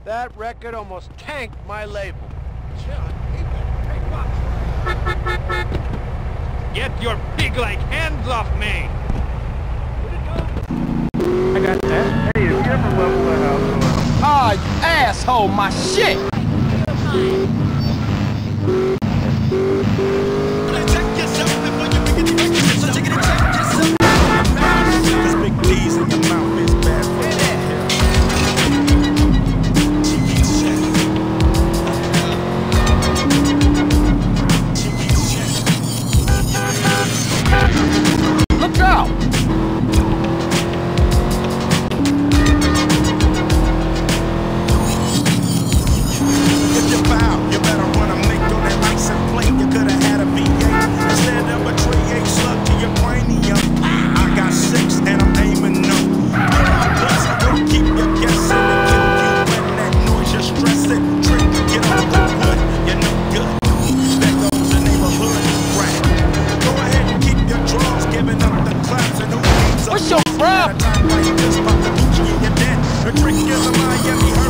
That record almost tanked my label. Get your pig-like hands off me! I got that. Hey, if you ever level that house, Ah, you asshole, my shit! Big D's in your mouth is bad for Look out! If you foul, you better run a make on that license plate. You could have had a V8 instead of a .38 slug to your cranium. I got 6 and I'm aiming no. Plus, I will keep you guessing and kill you when that noise you're stressing. Trick, get off the wood, you're no good. There goes the neighborhood rat. Go ahead and keep your draws, giving up the claps and who needs a What's your problem? At a time like this, pop the Gucci and you're dead. The trick is a Miami.